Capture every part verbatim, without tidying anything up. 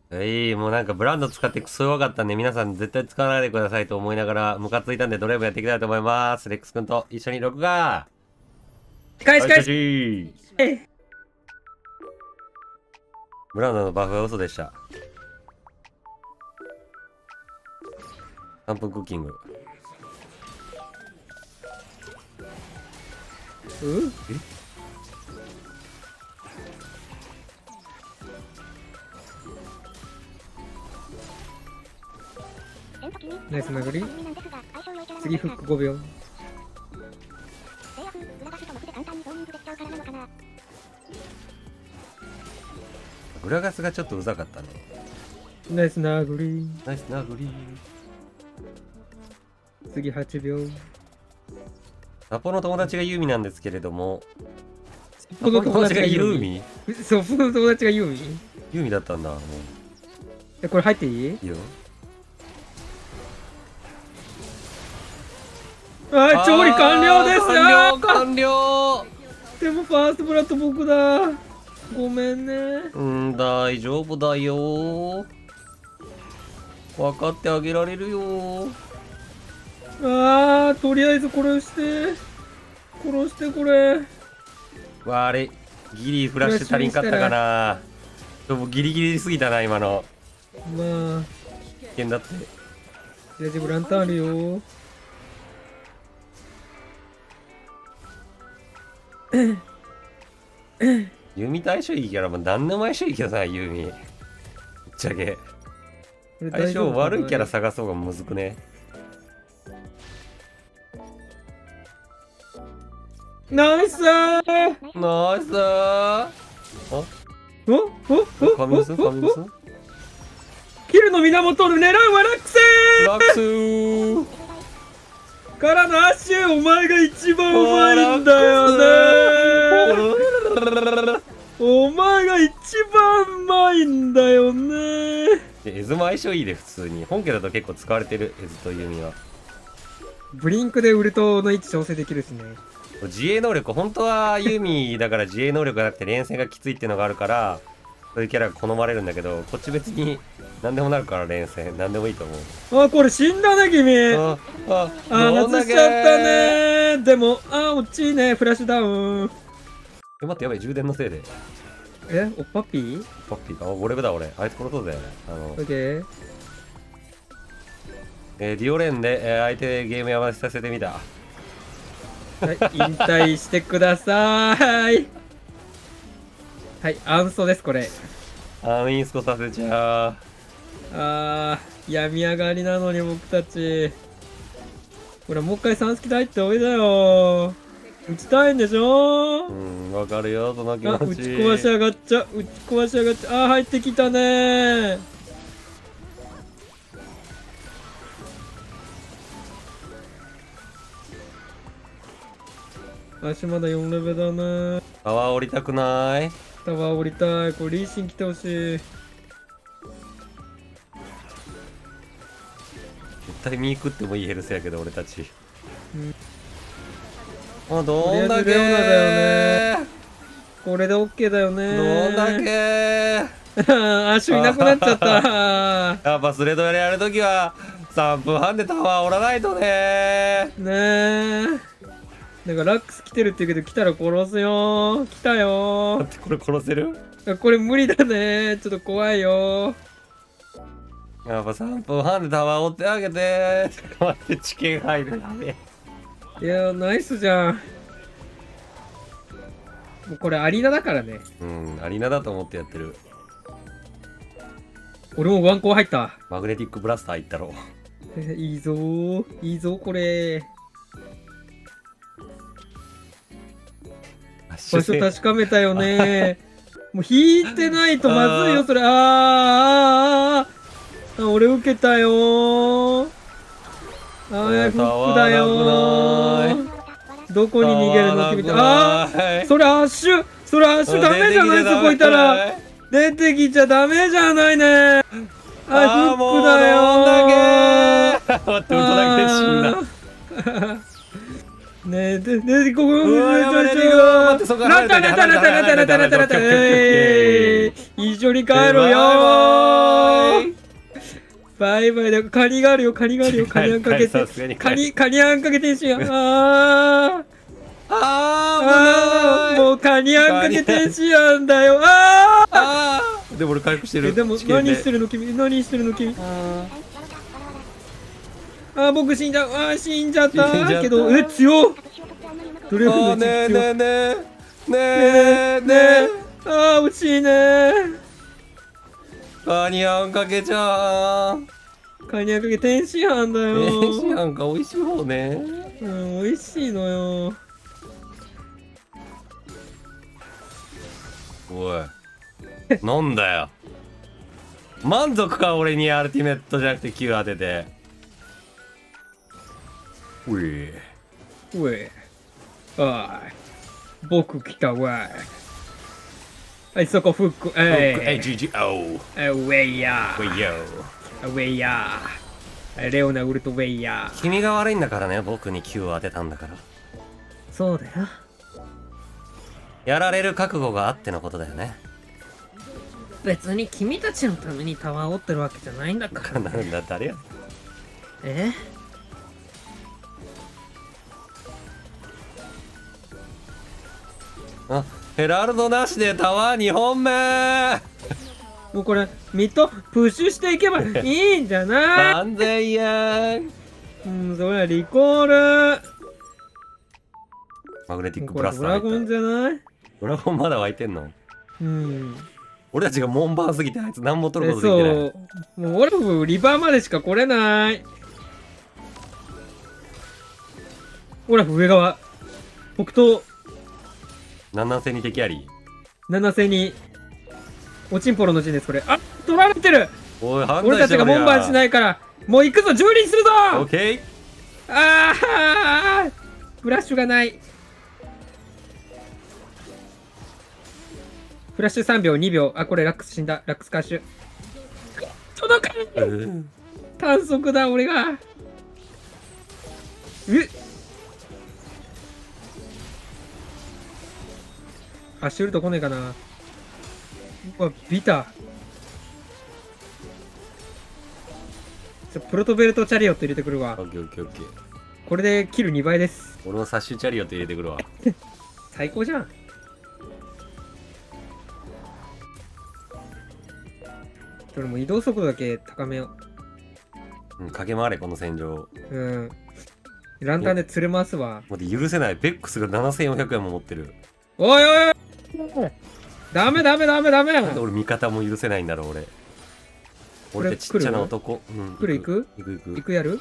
はい、もうなんかブランド使ってクソ弱かったんで、皆さん絶対使わないでくださいと思いながら、ムカついたんでドライブやっていきたいと思います。レックス君と一緒に録画返し返ししブランドのバフは嘘でした。さんぷんクッキング。 うん？ え？ ナイス殴り。次フックごびょう。 グラガスがちょっとうざかったね。 ナイス殴り。 ナイス殴り。 次はちびょう。 サポの友達がユーミなんですけれども、 サポの友達がユーミミ。そう、サポの友達がユーミ。 ユーミだったんだ。もうえ、これ入っていい？ いいよ。 はい、調理完了です。 完了完了。 でもファーストブラッド僕だ。ごめんね。 うん、大丈夫だよ。分かってあげられるよ。 あー、とりあえずこれして。殺してこれ。 わあれ、ギリフラッシュ足りんかったかな。でもギリギリすぎたな、今の。 まあ、 危険だって。 大丈夫、ランタンあるよ。 ユミと相性いいキャラも何でも相性いいけどな、ユミ。ぶっちゃけ。相性悪いキャラ探そうがむずくね。 ナイスー。 ナイスー。あおおおカミムスカミムスキルの源を狙うはラックスラックスーからのアッシュ、お前が一番うまいんだよね。お前が一番うまいんだよね。 エズも相性いいで、普通に。本家だと結構使われてる、エズとユミは。 ブリンクでウルトの位置調整できるしね。 自衛能力、本当はユミだから自衛能力がなくて連戦がきついっていうのがあるから、そういうキャラが好まれるんだけど、こっち別に何でもなるから連戦、何でもいいと思う。 あ、これ死んだね、君。あ、 あ、 あ、外しちゃったね。でも、あ、落ちいね、フラッシュダウン。 え、待って、やばい、充電のせいで。 え、おっぱっぴーパッピーか。あ、俺だ、俺。あいつ殺そうぜ。あの、 オッケー。 えー、ディオレンで、えー、相手ゲームやまさせてみた。 はい、引退してください。はい、アンソです、これ。 アンインスコさせちゃう。 あー、病み上がりなのに僕たち。ほら、もう一回さんスキ入っておいだよ。打ちたいんでしょ。 うん、わかるよ、その気持あ、 ち。 打ち壊し上がっちゃう。打ち壊し上がっちゃう。あー、入ってきたねー。足まだよんレベルだね。 タワー降りたくない？ タワー降りたい。これリーシン来てほしい。 絶対ミー食ってもいいヘルスやけど、俺たち。うん、あ、どんだけー。 レオナだよね。これで OK だよね。 どんだけー。足いなくなっちゃった。 やっぱスレッドやるときはさんぷんはんでタワー折らないとねー。ねえ。なんかラックス来てるって言うけど、来たら殺すよ。来たよ。 待って、これ殺せる？ これ無理だね。ちょっと怖いよ。 やっぱさんぷんはんでタワー折ってあげて。ちょっと待って、知見入る。やべえ。 いやー、ナイスじゃん。もうこれアリーナだからね。 うん、アリーナだと思ってやってる。 俺もワンコー入った。 マグネティックブラスターいったろ。 えいいぞー。いいぞこれ。場所確かめたよね。もう引いてないとまずいよ、それ。あーあーあーあー、俺受けたよー。あー、フックだよー。どこに逃げるの君って。あー、それアッシュ、それアッシュダメじゃない、そこいたら。出てきちゃダメじゃないね。あー、フックだよー。 待って、ウルトだけ死んだ。 ねえ、で、で、ここ、 うわ、やばい、待って、そこラタラタラタラタラタラタラタラタラ、一緒に帰るよー。 バイバイだよ。カニがあるよ、カニがあるよ。カニあんかけて。カニ、カニあんかけてんしやん。あー。 ああー、もうカニあんかけてんしやんだよ。あー。 あーでも俺回復してる。 え、でも何してるの君、何してるの君。あー、僕死んじゃう。あー、死んじゃったけど、え、強っ。どれよりもねえねえねえねえねえねえ。 あー、惜しいね。 カニあんかけちゃん。 カニあんかけ天津飯だよ。 天津飯が美味しい方ね。 うん、美味しいのよ。 おい。なんだよ。満足か俺にアルティメットじゃなくて Q 当てて。うい。 おい。おい。僕来たわい。はい、そこフック。えい。 ジジオえ、ウェイヤウェイヨー。ウェイヤー。レオナウルトウェイヤー。 君が悪いんだからね。僕に Q を当てたんだから。 そうだよ。 やられる覚悟があってのことだよね。 別に君たちのためにタワーを折ってるわけじゃないんだから。 なんだ誰や。 えあ、ヘラルドなしでタワーにほんめ。 もうこれ、ミッドプッシュしていけばいいんじゃないさんぜんえん。 うん、それはリコール。 マグネティックこれブラスタードラゴンじゃないドラゴンまだ湧いてんの。 うん。 俺たちが門番すぎてあいつ何も取ることできてない。 そう。もうオラフリバーまでしか来れない。オラフ上側。北東。 七千に敵あり。 七千に。おちんぽろの陣です、これ。あ、取られてる。 おい、反俺たちが門番しないいから。もう行くぞ、蹂躙するぞ。 オッケー。 ああフラッシュがない。フラッシュさんびょう、にびょう。あ、これラックス死んだ。ラックスカッシュ。届かない、 うん、 短足だ、俺が。えあ、シュルト来ねえかな。うわ、ビタ。ちょ、プロトベルトチャリオット入れてくるわオ。ッケーオッケーオッケー。 これでキルにばいです。 俺もサッシュチャリオット入れてくるわ。 最高じゃん。それも移動速度だけ高めようん、駆け回れ、この戦場。 う。うん。ランタンで連れ回すわ。 待って、許せない。ベックスがななせんよんひゃくえんも持ってる。 おいおいおいダメダメダメダメなんで俺味方も許せないんだろう、俺。俺ってちっちゃな男。うん、 来る行く行く行く。 行くやるうん、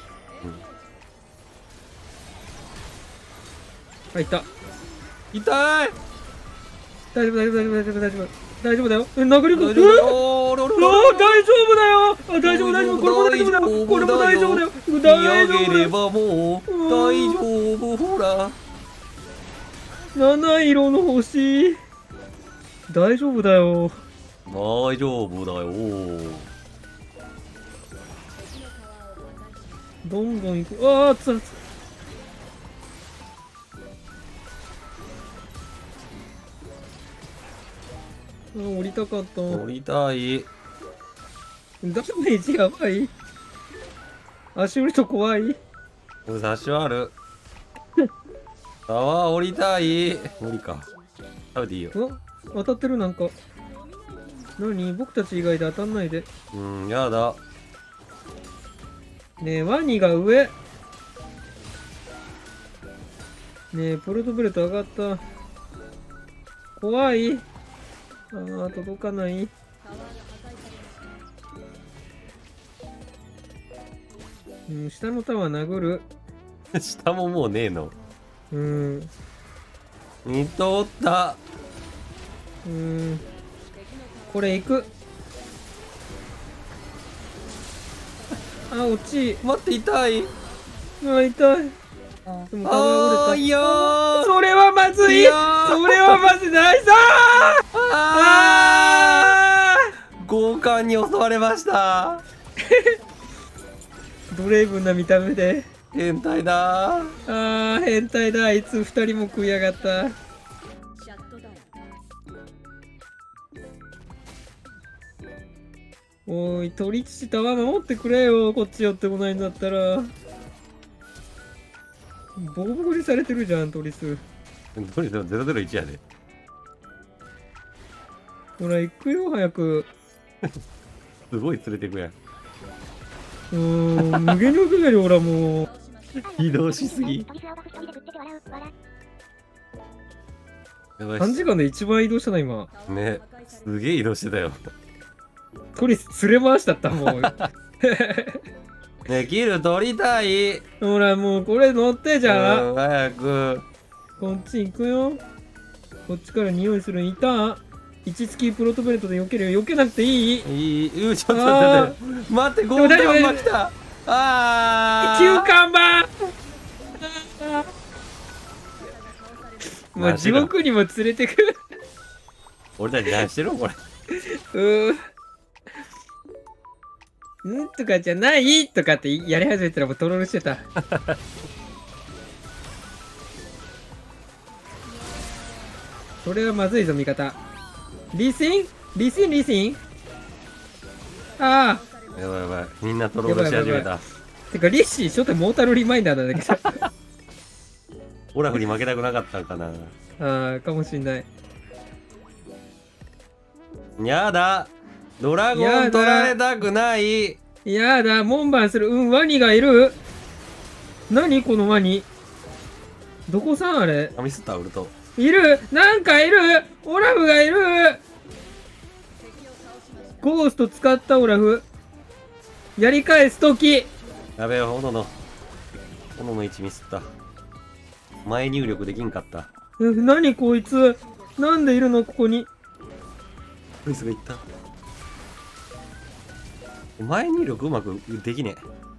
あ、いった。 痛い。 大丈夫大丈夫大丈夫大丈夫大丈夫大丈夫だよ。え、殴りく大丈夫だよ。おーおーおーおーあー大丈夫だよ。あ、大丈夫大丈夫。これも大丈夫だよ。これも大丈夫だよ。大丈夫だよ。 見上げればもう大丈夫。ほら。 七色の星。大丈夫だよ。 大丈夫だよ。 どんどん行く。ああ、つらつ。あ、降りたかった。 降りたい。 ダメージやばい。足降りと怖い。 俺差しある。タワー降りたい。無理か。食べていいよ。 あ、当たってるなんか。何僕たち以外で当たんないで。 うん、やだ。 ねえ、ワニが上。ねえ、ポルトベルト上がった。怖い。ああ、届かない。うん、下のタワー殴る。 下ももうねえの。 うん。 見とった。 うん。これ行く。あ、落ち。 待って、痛い。 あ、痛い。でも壁が折れた。 あーいやー。 それはまずい。 いやーそれはまずい。ナイスあー強姦に襲われました。 ドレイブンな見た目で。 変態だー。 あー、変態だ。あいつ二人も食いやがった。 おい、鳥父タワー守ってくれよ。こっち寄ってこないんだったら。ボコボコにされてるじゃん、トリス。 トリスゼロゼロいちやで。 ほら、行くよ、早く。 すごい連れてくやん。 うーん、無限に置くなよ、ほら、もう。 移動しすぎ。やばいさんじかんで一番移動したな、今。 ね、すげえ移動してたよ。 トリス連れ回しだった、もう。 ね、キル取りたい。 ほら、もうこれ乗ってじゃん。 うん、早く。 こっち行くよ。こっちから匂いするいた。一付きプロトベルトで避けるよ。避けなくていい。 いい、うちょっと待って。待って、ゴールドが来た。ああ。 急看板もう地獄にも連れてく。 俺たち何してるのこれ。 うーんとかじゃないとかってやり始めたらもうトロールしてた。それはまずいぞ味方。リシンリシンリシンああやばいやばい。みんなトロールし始めた。 てかリッシー初手モータルリマインダーなんだけど。 オラフに負けたくなかったんかな。 ああかもしんない。 やだ、ドラゴン取られたくない。 やだ、門番する。うん、ワニがいる。何このワニ。どこさんあれ。 あ、ミスった、ウルト。 いる、なんかいる。オラフがいる。ゴースト使ったオラフ。やり返すとき。 やべえ、炎の。炎の位置ミスった。前入力できんかった。 え、何こいつ。なんでいるのここに。 トリスがいった。前入力うまくできね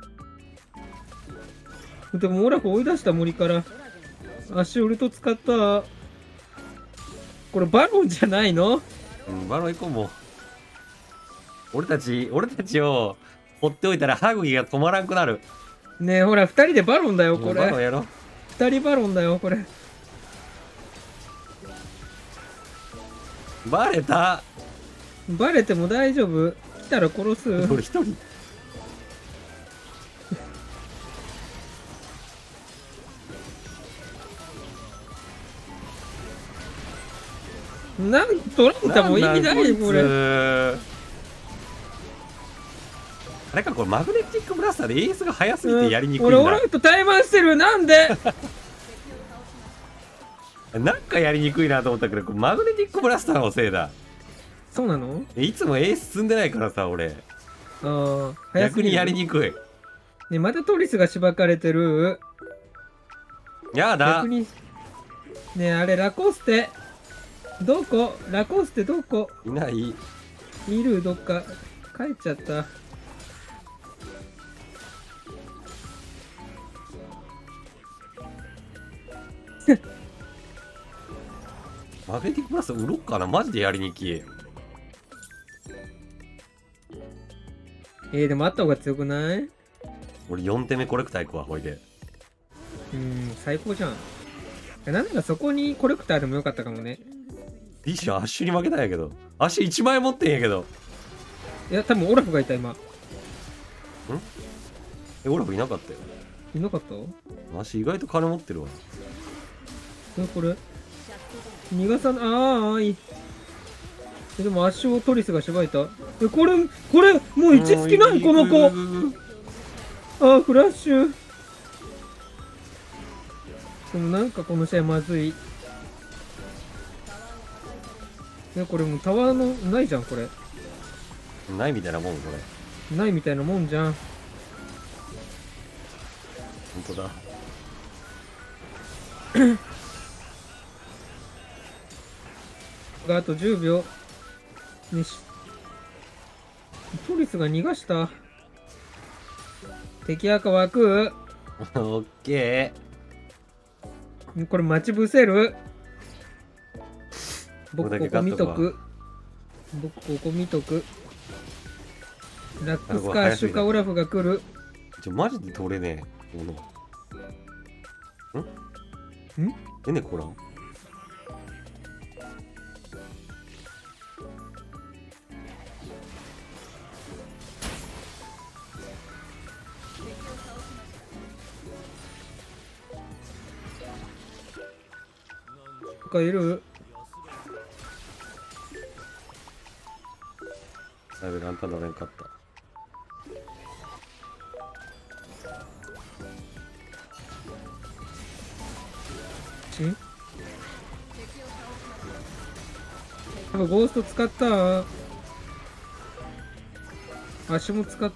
え。でもオラフ追い出した森から足ウルト使った。これバロンじゃないの？ うん、バロン行こうもう。俺たち、俺たちを放っておいたら歯茎が止まらんくなる。 ねえ、ほら、二人でバロンだよ、これ。 バロンやろ。 二人バロンだよ、これ。 バレた。 バレても大丈夫。来たら殺す。 俺一人。 なんトランタも意味ないよ、これ。 あれか、これマグネティックブラスターでエースが速すぎてやりにくいん俺、 だ。 オラフと対マンしてる。なんでなんかやりにくいなと思ったけど、これマグネティックブラスターのせいだ。 そうなの？ いつもエース積んでないからさ、俺。 ああ、 逆にやりにくい。 ね、またトリスがしばかれてる。 やだ。 逆に。ね、あれ、ラコステ。どこ？ラコステどこ？ いない。 いる、どっか。帰っちゃった。 マグネティックブラスター売ろっかな。マジでやりにくい。 えー、でもあった方が強くない？ 俺よん手目コレクター行くわ、ほいで。 うん、最高じゃん。なんならそこにコレクターでもよかったかもね。 ビッシュアッシュに負けたんやけど。アッシュいちまい持ってんやけど。 いや、多分オラフがいた、今。ん？ え、オラフいなかったよ。 いなかった？ アッシュ意外と金持ってるわ。 え、これ逃がさな、ああ、いい。え、でも足をトリスがしばいた。え、これ、これ、もう位置付きないこの子。ああ、フラッシュ。でもなんかこの試合まずい。え、これもうタワーの、ないじゃん、これ。 ないみたいなもん、これ。 ないみたいなもんじゃん。 本当だ。 があとじゅうびょうにし。トリスが逃がした。敵赤枠。 オッケこれ待ち伏せる。僕これだここ見とけ勝っとくわく。僕ここ見とく。ラックスかアッシュかオラフが来る。 ー。ちょ、マジで取れねえ。もの。んんえねこらん。 かいる。 だいぶランタン乗れんかった。 ち多分ゴースト使った。足も使った。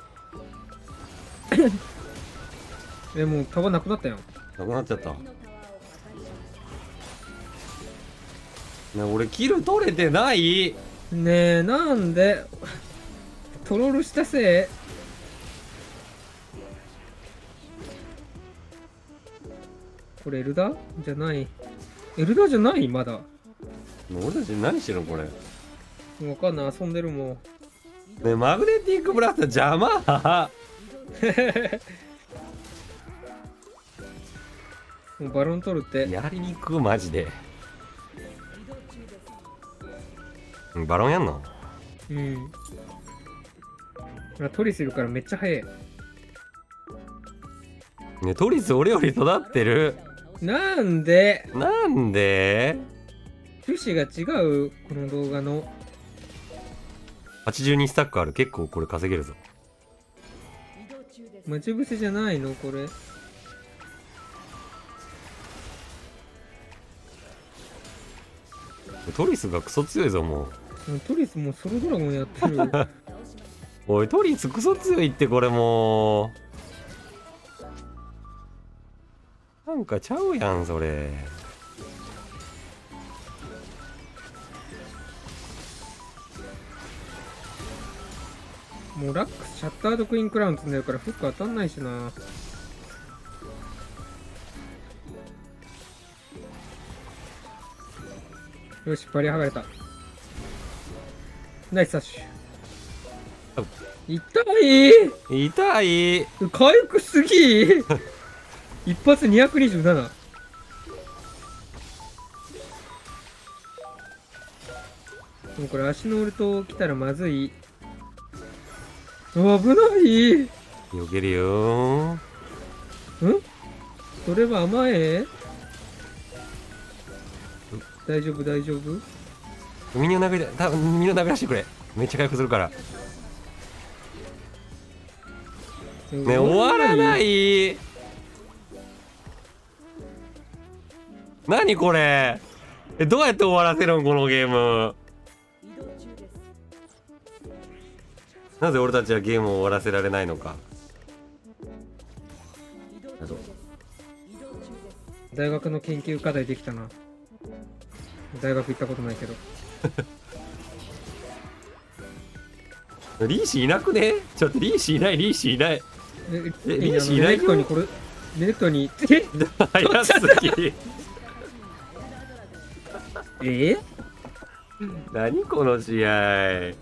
え、もう束なくなったよ。 なくなっちゃった。ね、俺キル取れてない。 ねえ、なんでトロールしたせい。これエルダじゃない。エルダじゃないまだ。 俺たち何してるのこれ。 わかんない、遊んでるもん。 ね、マグネティックブラスター邪魔。 もうバロン取るって。 やりにくマジで。バロンやんの？ うん。トリスいるからめっちゃ速い。 ね、トリス俺より育ってる。 なんでなんで趣旨が違う、この動画の。 はちじゅうにスタックある。結構これ稼げるぞ。 待ち伏せじゃないのこれ。 トリスがクソ強いぞもう。トリスもうソロドラゴンやってる。 おいトリスクソ強いってこれもうなんかちゃうやんそれ。 もうラックスシャッタードクイーンクラウン積んでるからフック当たんないしな。よし、バリア剥がれた。ナイスサッシュ。痛い痛い。 回復すぎ一発にひゃくにじゅうなな。もうこれ足のウルト来たらまずい。危ない。 避けるよ。 んそれは甘え。大丈夫大丈夫。 ミニを殴りたミニを殴らしてくれ。めっちゃ回復するからね。終わらない。何これ。え、どうやって終わらせるんこのゲーム。なぜ俺たちはゲームを終わらせられないのか。 大学の研究課題できたな。大学行ったことないけど。 リーシーいなくね。ちょっとリーシーいない。リーシーいない。 え、 リーシーいないよ。 レネクトにこれレネクトにえ早すぎ。 え何この試合。え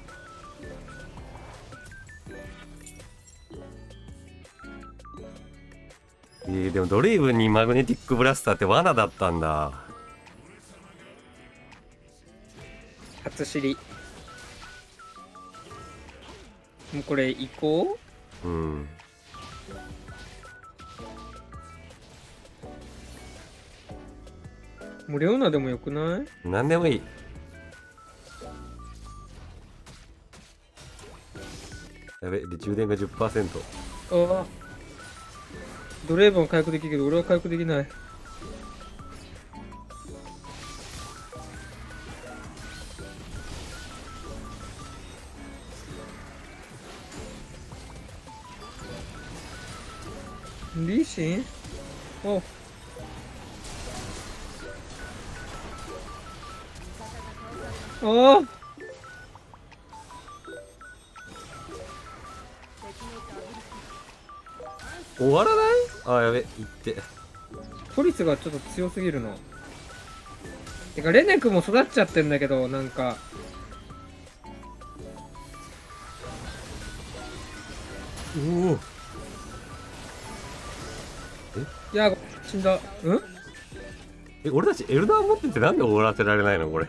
ー、でもドレイブンにマグネティックブラスターって罠だったんだ。 初知り。もうこれ移行。 うん。 もうレオナでもよくない？ 何でもいい。やべ、で充電が じゅっパーセント。 ああ。ドレーブン回復できるけど俺は回復できない。リーシン？おああ終わらない？あ、やべ、いって。 トリスがちょっと強すぎるな。てかレネクも育っちゃってんだけど、なんかおお。 いや死んだ。うんえ、俺たちエルダー持っててなんで終わらせられないのこれ。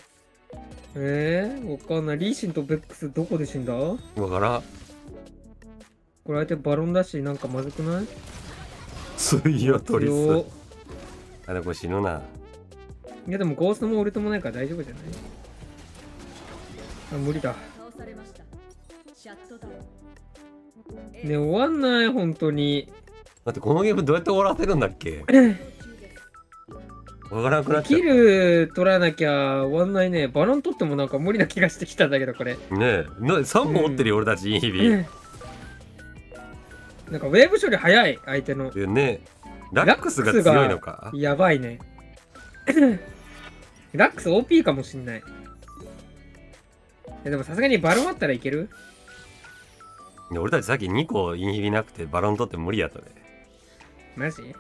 えー、わかんない。リーシンとベックスどこで死んだ？ わからん。 これ相手バロンだし、なんかまずくない？ 強いよトリス。 強。 あれこれ死ぬな。 いやでもゴーストもウルトもないから大丈夫じゃない？あ、無理だ。ね、終わんない、本当に。 だってこのゲームどうやって終わらせるんだっけ？わからなくなっちゃキル取らなきゃ終わんないね。バロン取ってもなんか無理な気がしてきたんだけど、これ。 う。ねえ、なさんぼん持ってるよ、俺たち、インヒビ。 なんかウェーブ処理早い、相手の。 でね、ラックスが強いのか。 やばいね。ラックス オーピー かもしんない。でもさすがにバロンあったらいける？ 俺たちさっきにこインヒビなくてバロン取って無理やったね。 マジ？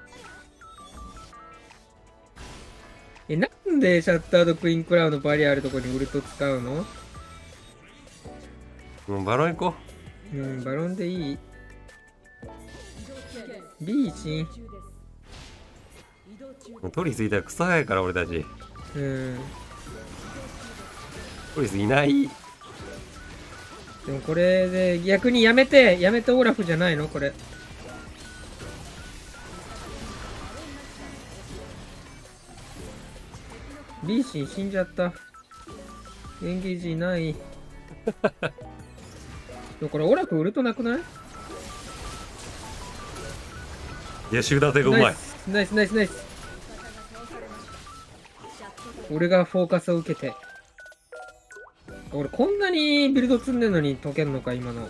え、なんでシャッタードクイーンクラウンのバリアあるとこにウルト使うの？ もうバロン行こうん、バロンでいい。リーチン。 う。トリスいたらクソ早いから俺たち。 うん。 トリスいない。 でもこれで逆にやめて、やめてオラフじゃないのこれ。リーシン死んじゃった。エンゲージない。でもこれオラフウルトなくない？ いや、集団性がうまい。 ナイスナイスナイスナイス。俺がフォーカスを受けて。俺こんなにビルド積んでんのに解けんのか今の。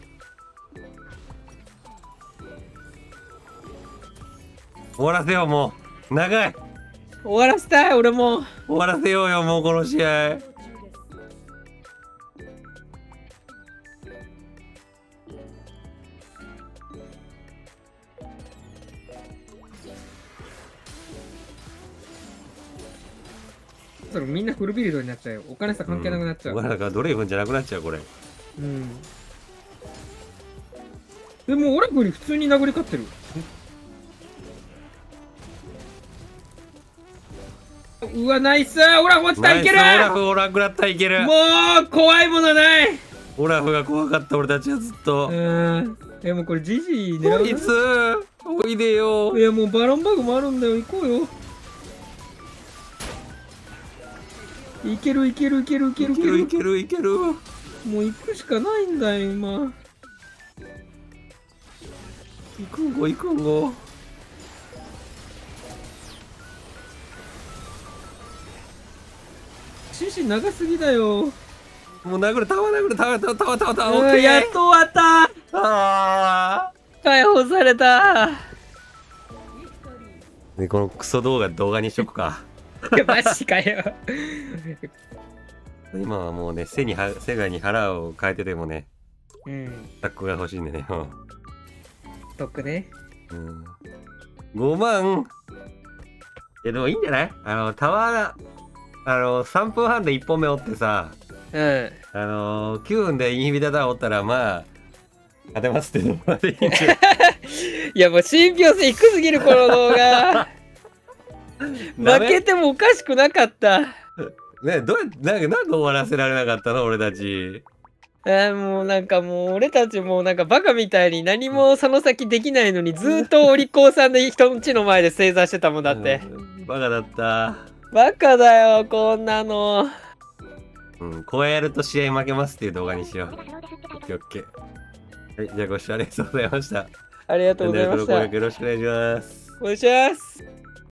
終わらせよう、もう。長い。 終わらせたい、俺も。 終わらせようよ、もうこの試合。 それみんなフルビルドになっちゃうよ。お金さ関係なくなっちゃう。 うん、なんかドレイフンじゃなくなっちゃう、これ。 うん。でもオラフに普通に殴り勝ってる。うわ、ナイス、オラフ落ちた、いける。 オラフおらんくなったらいける。 もう怖いものない。 オラフが怖かった俺たちはずっと。 うん。でもこれジジイ狙う。 いつおいでよ。 いやもうバロンバグもあるんだよ、行こうよ。いけるいけるいけるいけるいけるいけるいける。 もう行くしかないんだよ今。 行くんご行くんご。 シシ長すぎだよ。 もう殴る、タワー殴る、タワータワータワータワータワー、オッケー。 やっと終わった。 あー解放された。 でこのクソ動画動画にしとくか。 いやマジかよ。 今はもうね、背には背がに腹を変えててもね、 うん。 タックが欲しいんでね。 トックね。 うん。ごまん。いやでもいいんじゃない？あのタワー、あのさんぷんはんでいっぽんめ折ってさ、 うん。 あのきゅうふんでインヒビタター折ったらまあ勝てますってのまでいいんじゃない？ いやもう信憑性低すぎるこの動画。負けてもおかしくなかった。 ね、どうやってなんかなんで終わらせられなかったの俺たち。 えー、もうなんかもう俺たちもうなんかバカみたいに何もその先できないのにずっとお利口さんで人んちの前で正座してたもんだって。 うん、バカだった。 バカだよこんなの。 うん、こうやると試合負けますっていう動画にしよう。オッケーオッケー。はい、じゃあご視聴ありがとうございました。 ありがとうございました。 よろしくお願いします。 お願いします。